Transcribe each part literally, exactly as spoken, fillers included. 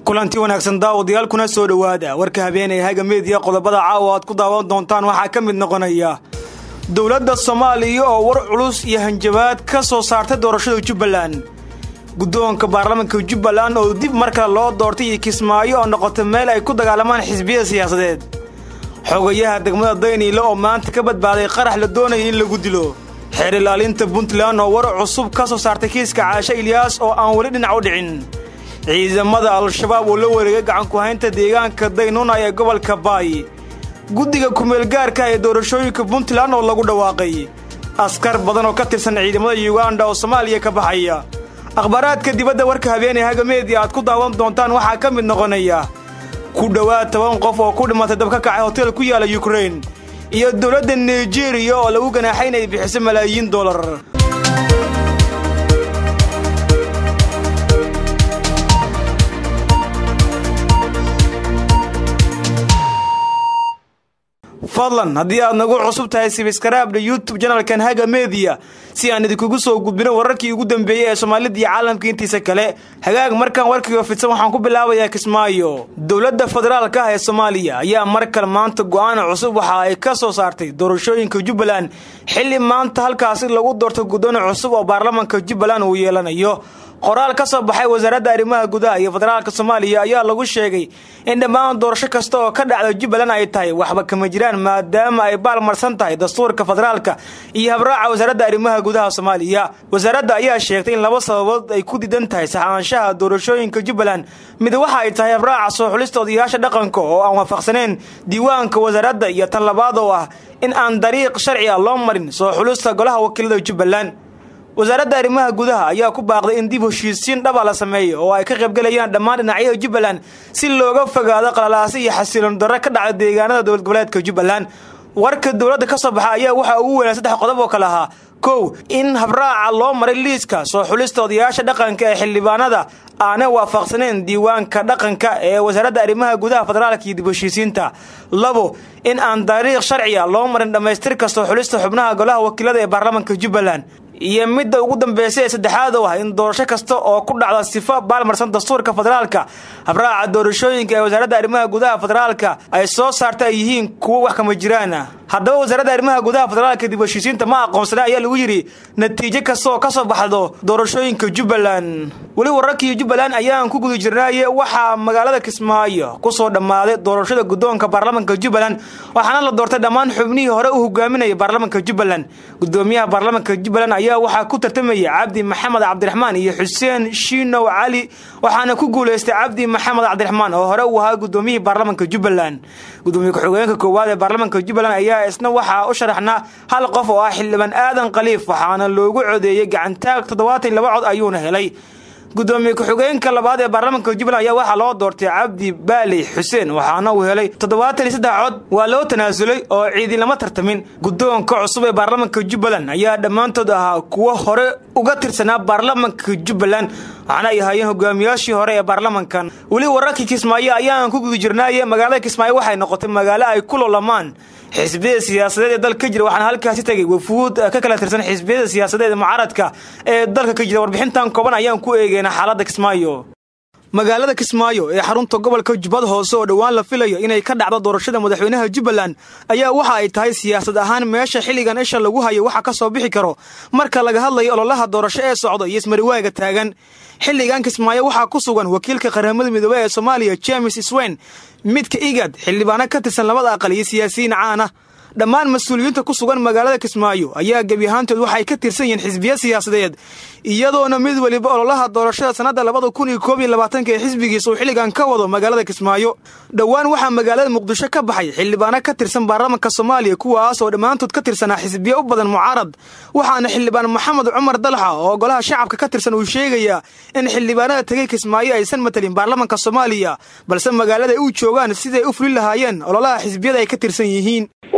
kulanti wanaagsan daawadayaal kuna soo dhawaada warka habeenay haga media qodobada caawa aad ku daawan doontaan waxa ka mid noqonaya dawladda Soomaaliya oo war culus iyo hanjabaad ka soo saartay doorashada Jubbaland guddoonka baarlamaanka Jubbaland oo dib marka loo doortay Kismaayo oo noqotay meel ay ku dagaalamaan xisbiyada siyaasadeed xogayaha degmada Daynile oo maanta ka badbaaday qarax la doonayay in lagu dilo xeer ilaalinta Puntland oo war cusub ka soo saartay kiiska Caasha Ilyas oo aan wali dhinac u dhicin ciidamada al-shabaab oo la wareegay gacan ku haynta deegaanka Daynuna ee gobolka Baay guddiga kumeel gaarka ee doorashooyinka Puntland oo lagu dhawaaqay askar badan oo ka tirsan ciidamada Uganda oo Soomaaliya ka baxaya akhbaraadka dibadda warka habeenay haga media aad ku daawan doontaan waxa ka mid noqonaya ku dhawaad toban qof oo ku dhimatay dab ka kacay hotel ku yaala Ukraine iyo dawladda Nigeria oo lagu ganaaxay inay bixiso malaayiin dollar fadlan haddii aad nagu cusub tahay subscribe YouTube channelkan haga media si aan idinku soo gudbino wararkii ugu dambeeyay ee Soomaalida iyo caalamka intiisa kale hagaag markaan warkiga fidsan waxaan ku bilaabayaa Kismaayo dawladda federaalka ah ee Soomaaliya ayaa markale maanta go'aan cusub waxa ay ka soo saartay doorashooyinka Jubbaland xilli maanta halkaas lagu doorto guddoon cusub oo baarlamaanka Jubbaland uu yeelanayo qoraal ka soo baxay wasaaradda arrimaha gudaha iyo federaalka Soomaaliya ayaa lagu sheegay in dhammaan doorasho kasta oo ka dhacdo Jubbaland ay tahay waxba kama jiraan maadaama ay baalmarsan tahay dastuurka federaalka iyo habraaca wasaaradda arrimaha gudaha Soomaaliya wasaaradda ayaa sheegtay in laba sababood ay ku diidan tahay saxaanshaha doorashooyinka Jubbaland mid waxa ay tahay habraaca soo xulista odayaasha dhaqanka oo aan waafaqsaneyn diiwaanka wasaaradda iyo tan labaad oo ah in aan dariiq sharci ah loo marin soo xulista golaha wakiilada Jubbaland wasaaradda arrimaha gudaha ayaa ku baaqday in dib u heshiisiin dhab ah la sameeyo oo ay ka qayb galayaan dhammaan dhinacyada Jubbaland si looga fogaado qalalaas iyo xasiloon darro ka dhacay deegaanada dowlad goboleedka Jubbaland warka dawladda ka soo baxay ayaa waxa ugu weyn saddex qodob oo kala ah kow in habraaca loo maray liiska soo xulista odayaasha dhaqanka ee xildhibaanada aan waafaqsaneyn diiwaanka dhaqanka ee wasaaradda arrimaha gudaha federaalka iyo dib u heshiisiinta labo in aan dariiq sharci ah loo marin dhamaystirka soo xulista xubnaha golaha wakiilada ee baarlamaanka Jubbaland iyo midda ugu dambeysay saddexaad oo ah in doorasho kasta oo ku dhacda sifo baalmarsan dastuurka federaalka habraaca doorashooyinka ee wasaaradda arrimaha gudaha federaalka ay soo saartay yihiin kuwa wax kama jiraan haddaba wasaaradda arrimaha gudaha federaalka dib u heshiisiinta ma aqoonsana ayaa lagu yiri natiijo kasta oo ka soo baxdo doorashooyinka Jubbaland wali wararkii Jubbaland ayaan ku guda jirnay waxa magaalada Kismaayo ku soo dhamaaday doorashada guddoonka baarlamaanka Jubbaland waxaana la doortay dhammaan xubnihii hore u hogaaminayay baarlamaanka Jubbaland gudoomiyaha baarlamaanka Jubbaland ayaa waxa ku tartamay Cabdi Maxamed Cabdiraxmaan iyo Xuseen Shiinow Cali waxaana ku guuleystay Cabdi Maxamed Cabdiraxmaan oo hore u ahaa gudoomiyihii baarlamaanka Jubbaland gudoomiyaha ku-xigeenka koowaad ee baarlamaanka Jubbaland ayaa isna waxa u sharaxnaa hal qof oo ah xildhibaan Aadan Khaliif waxaana loogu codeeyay gacantaag toddobaatan iyo laba cod ayuuna helay gudoomiyaha ku-xigeenka labaad ee baarlamaanka Jubbaland ayaa waxa loo doortay Cabdi Baali Xuseen waxaana uu helay toddobaatan iyo saddex cod waa loo tanaasulay oo ciidin lama tartamin guddoonka cusub ee baarlamaanka Jubbaland ayaa dhamaantood ahaa kuwa hore uga tirsanaa baarlamaanka Jubbaland waxaana ay hayeen hogaamiyaashii hore ee baarlamaankan wali wararkii Kismaayo ayaan ku guda jirnay magaalada Kismaayo waxay noqotay magaalo ay ku loolamaan xisbiyada siyaasadeed ee dalka jira waxaana halkaas tagay wafuud ka kala tirsan xisbiyada siyaasadeed mucaaradka ee dalka ka jira warbixintan kooban ayaan ku eegeynaa xaaladda Kismaayo magaalada Kismaayo ee xarunta gobolka Jubbada Hoose oo dhawaan la filayo inay ka dhacdo doorashada madaxweynaha Jubbaland ayaa waxa ay tahay siyaasad ahaan meesha xilligan isha lagu hayo waxa ka soo bixi karo marka laga hadlayo ololaha doorasho ee socdo iyo ismariwaaga taagan xilligan Kismaayo waxa ku sugan wakiilka qaramada midoobay ee Soomaaliya James Isween midka igad xildhibaano ka tirsan labada aqal iyo siyaasiyiin caan ah dhammaan mas'uuliyiinta ku sugan magaalada Kismaayo ayaa gabi ahaantood waxay ka tirsan yihiin xisbiya siyaasadeed iyadoona mid waliba ololaha doorashada sanada laba kun iyo koob iyo labaatan ee xisbigiisa uu xilligan ka wado magaalada Kismaayo dhawaan waxa magaalada Muqdisho ka baxay xildhibaano ka tirsan baarlamaanka Soomaaliya kuwaas oo dhamaantood ka tirsan xisbiya u badan mucaarad waxaana xildhibaan Maxamed Cumar Dalxa oo golaha shacabka ka tirsan uu sheegaya in xildhibaanada tagay Kismaayo aysan matalin baarlamaanka Soomaaliya balse magaalada ay u joogaan sidii u fulin lahaayeen ololaha xisbiyada ay ka tirsan yihiin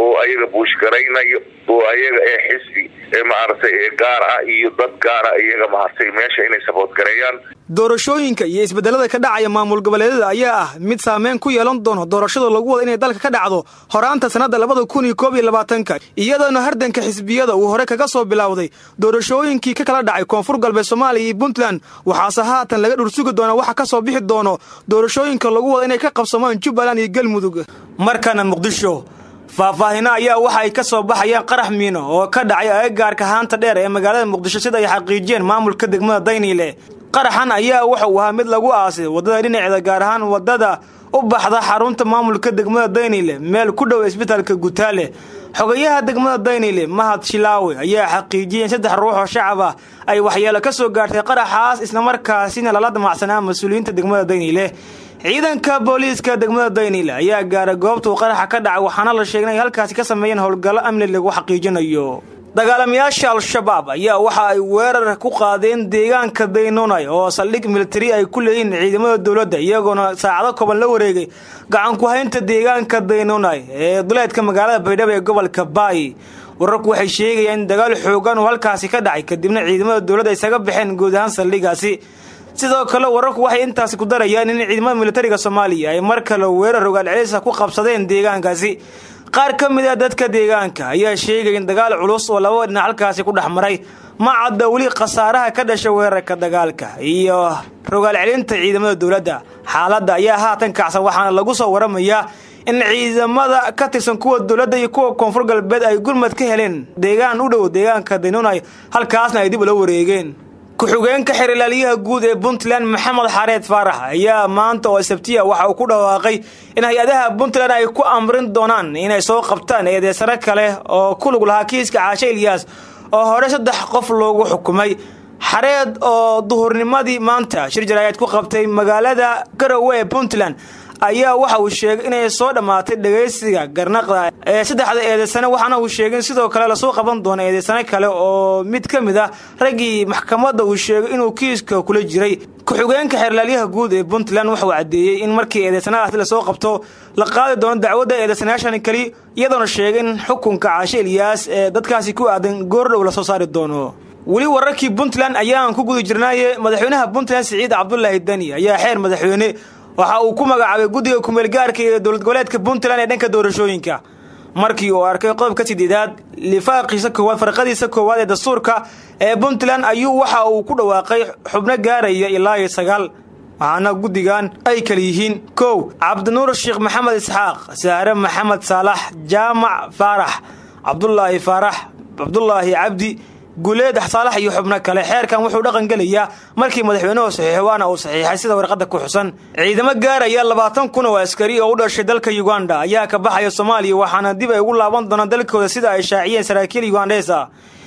oo ayaga buushgaraynayo oo ayaga ee xisbi ee maartay ee gaar ah iyo dad gaar ah iyaga maartay meesha inay support gareeyaan. doorashooyinka iyo isbedelada ka dhacaya maamul goboleedyada ayaa ah mid saameyn ku yeelan doono doorashada lagu wada inay dalka ka dhacdo horaanta sanada labada kun iyo koob iyo labaatanka iyadoo hardanka xisbiyada uu hore kaga soo bilowday doorashooyinkii ka kala dhacay koonfur galbeed Soomaaliya iyo Puntland waxaase haatan laga dhursugi doona waxa ka soo bixi doono doorashooyinka lagu wada inay ka qabsamaan Jubbaland iyo Galmudug. Markana Muqdisho faahfaahina ayaa waxa ay ka soo baxayaan qarax miino oo ka dhacay agagaarka haanta dheer ee magaalada Muqdisho sida ay xaqiijiyeen maamulka degmada Daynile. qaraxan ayaa waxa uu ahaa mid lagu aasay wadada dhinaceeda gaar ahaan wadada u baxda xarunta maamulka degmada Daynile meel ku dhow isbitaalka Gutaale. xogayaha degmada Daynile Mahad Shilaawe ayaa xaqiijiyay saddex ruux oo shacab ah ay waxyeelo ka soo gaartay qaraxaas isla markaasina lala damacsanaa mas'uuliyiinta degmada Daynile. ciidanka booliiska degmada Daynile ayaa gaaray goobta uu qaraxa ka dhacay waxaana la sheegay in halkaas ka sameeyeen howlgallo amni lagu xaqiijinayo. dagaalamayaasha al-shabaab ayaa waxa ay weerar ku qaadeen deegaanka Daynunay oo saldhig military ay ku leeyihiin ciidamada dawladda iyagoona saacado kooban la wareegay gacan ku haynta deegaanka Daynunay ee duleedka magaalada Baydhabo ee gobolka Baay. wararku waxay sheegayaan in dagaal xoogan oo halkaas ka dhacay kadibna ciidamada dawladda ay isaga baxeen guud ahaan saldhigaasi. sidoo kale wararku waxay intaas ku darayaan in ciidamada militariga Soomaaliya ay mar kale weerar rogaal celis ku qabsadeen deegaankaasi. qaar ka mid ah dadka deegaanka ayaa sheegay in dagaal culus oo laba dhinac halkaas ku dhaxmaray ma cadda wali khasaaraha ka dhashay weerarka dagaalka iyo rogaal celinta ciidamada dawladda. xaaladda ayaa haatan kacsan waxaana lagu soo waramayaa in ciidamada ka tirsan kuwa dawladda iyo kuwa koonfur galbeed ay gurmad ka heleen deegaan u dhow deegaanka Daynunay halkaasna ay dib ula wareegeen. ku-xigeenka xiriirlaaliyaha guud ee Puntland Maxamed Xareed Faarax ayaa maanta oo Sabtiya waxa uu ku dhawaaqay in hay'adaha Puntland ay ku amrin doonaan inay soo qabtaan eedeysano kale oo ku lug lahaa kiiska Caashe Ilyas oo hore saddex qof loogu xukumay. Xareed oo duhurnimadii maanta shir jaraa'id ku qabtay magaalada Garowe ee Puntland ayaa waxa uu sheegay inay soo dhamaatay dhageysiga garnaqda ee saddexda eedeysano waxaana uu sheegay sidoo kale la soo qaban doono eedeysano kale oo mid kamid ah ragii maxkamadda uu sheegay inuu kiiska kula jiray. ku-xigeenka xiriirlaaliyaha guud ee Puntland waxa uu cadeeyay in markii eedeysanahaas la soo qabto la qaadi doono dacwadda eedeysanayaashan kali iyadoona sheegay in xukunka Caashe Ilyas ee dadkaasi ku aadan goordhow la soo saari doono. wali wararkii Puntland ayaan ku guda jirnaaye madaxweynaha Puntland Siciid Cabdullaahi Dani ayaa xeer madaxweyne waxa uu ku magacaabay guddiga kumeel gaarka ee dawlad goboleedka Puntland ee dhanka doorashooyinka markii uu arkay qodobka sideedaad lifaaqiisa koowaad farqadiisa koowaad ee dastuurka ee Puntland ayuu waxa uu ku dhawaaqay xubno gaaraya ilaa iyo sagaal waxaana guddigan ay kala yihiin kow Cabdinuur Sheekh Maxamed Isxaaq Saare Maxamed Saalax Jaamac Faarax Cabdullaahi Faarax Cabdullaahi Cabdi guleed Saalax iyo xubno kale. xeerkan wuxuu dhaqan galayaa markii madaxweynuhu saxiixay waana uu saxiixay sida warqadda ku xusan. ciidamo gaaraya labaatan kun oo askari oo u dhashay dalka Uganda ayaa ka baxaya Soomaaliya waxaana dib ay ugu laaban doonaan dalkooda sida ay shaaciyeen saraakiil Ugandese ah.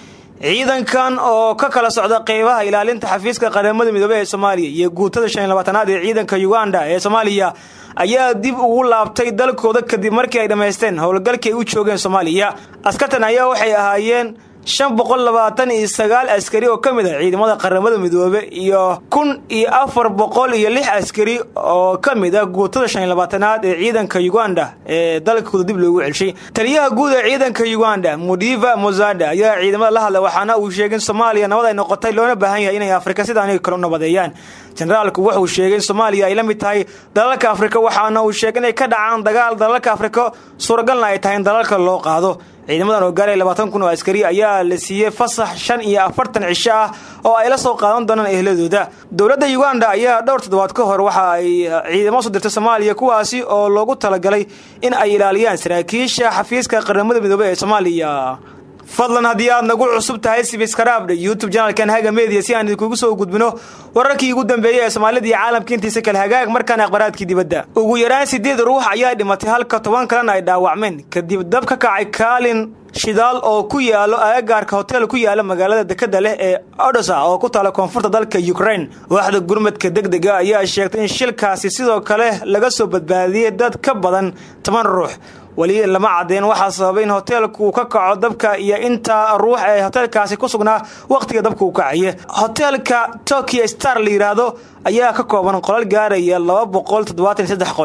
ciidankan oo ka kala socda qeybaha ilaalinta xafiiska qaramada midoobay ee Soomaaliya iyo guutada shan iyo labaatanaad ee ciidanka Uganda ee Soomaaliya ayaa dib ugu laabtay dalkooda kadib markii ay dhameysteen howlgalkii ay u joogeen Soomaaliya. askartan ayaa waxay ahaayeen shan boqol labaatan iyo sagaal askari oo kamid ah ciidamada qaramada midoobay iyo kun iyo afar boqol iyo lix askari oo kamid ah guutada shan iyo labaatanaad ee ciidanka Uganda ee dalkooda dib loogu celshay. taliyaha guud ee ciidanka Uganda Mudiva Mozada ayaa ciidamada la hadlay waxaana uu sheegay in Soomaaliya nabad ay noqotay loona baahan yahay inay Afrika sidaan ay kala nabadeeyaan. generaalku wuxuu sheegay in Soomaaliya ay la mid tahay dalalka Afrika waxaana uu sheegay inay ka dhacaan dagaal dalalka Afrika suuragalna ay tahay in dalalka loo qaado. ciidamadan oo gaaray labaatan kun oo askari ayaa la siiyay fasax shan iyo afartan cisho ah oo ay la soo qaadan doonaan ehladooda. dawladda Uganda ayaa dhowr toddobaad ka hor waxa ay ciidamo soo dirtay Soomaaliya kuwaasi oo loogu talagalay in ay ilaaliyaan saraakiisha xafiiska qaramada midoobay ee Soomaaliya. fadlan haddii aad nagu cusub tahay subscribe YouTube channelkan Haga Media si aan idinku soo gudbino wararkii ugu dambeeyay ee Soomaalida iyo caalamka intiisa kala hagaag markaan akhbaraadkii dibadda. ugu yaraan sideed ruux ayaa dhimatay halka toban kalena ay dhaawacmeen kadib dab ka kacay kaalin shidaal oo ku yaalo agagaarka hotel ku yaala magaalada dekada leh ee Odessa oo ku taala koonfurta dalka Ukraine. waaxda gurmadka degdega ayaa sheegtay in shilkaasi sidoo kale laga soo badbaadiyay dad ka badan toban ruux. wali lama cadeen waxa sababay in hotelku ka kaco dabka iyo inta ruux ee hotelkaasi ku sugnaa waqtiga dabku u kacay. hotelka Tokyo Star la yiraahdo ayaa ka kooban qolal gaaraya laba boqol toddobaatan iyo saddex qol.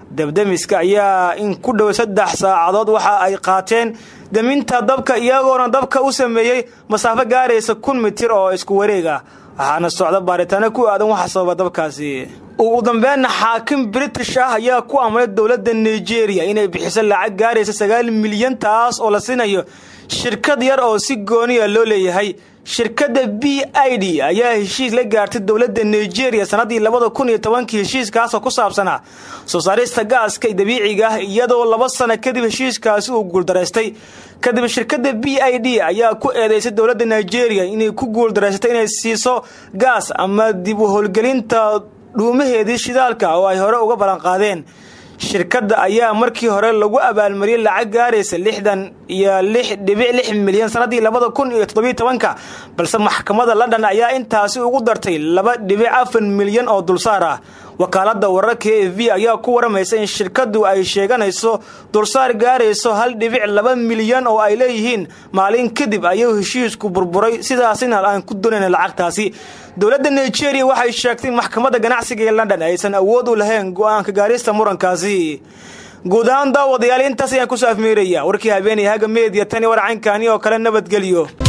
dabdamiska ayaa in ku dhow saddex saacadood waxa ay qaateen daminta dabka iyagoona dabka u sameeyey masaafo gaaraysa kun mitir oo isku wareega waxaana socda baaritaano ku aadan waxa sababa dabkaasi ugu dambeynna xaakim British ah ayaa ku amray dowladda Nigeria inay bixiso lacag gaaraysa sagaal milyan taas oo la siinayo shirkad yar oo si gooni ah loo leeyahay shirkadda B I D ayaa heshiis la gaartay dowladda Nigeria sanadii laba kun iyo toban heshiiskaas oo ku saabsanaa soo saarista gaaska dabiiciga ah iyadoo laba sano kadib heshiiskaasi uu guuldareystay kadib shirkadda B I D ayaa ku eedeysay dowladda Nigeria inay ku guuldareysatay inay siiso gaas ama dib u howlgelinta dhuumaheedii shidaalka oo ay hore uga balan qaadeen shirkadda ayaa markii hore lagu abaalmariyay lacag gaaraysa lixdan iyo lix dhibic lix milyan sanadii laba kun iyo toddoba iyo toban balse maxkamadda London ayaa intaasi ugu dartay laba dhibic afar milyan oo dulsaar ah wakaaladda wararka A F P ayaa ku waramaysa in shirkaddu ay sheeganayso dulsaar gaarayso hal dhibic laba milyan oo ay leeyihiin maalin kadib ayuu heshiisku burburay sidaasina aan ku doonayn lacagtaasi dowladda Nigeria waxay sheegtay maxkamadda ganacsiga ee London aysan awood u lahayn go'aanka gaarista murankaasi guudaan daawadayaal intaas ayaan ku saafmeeraya warkii habeenay haga media tani warcankani oo kale nabadgeliyo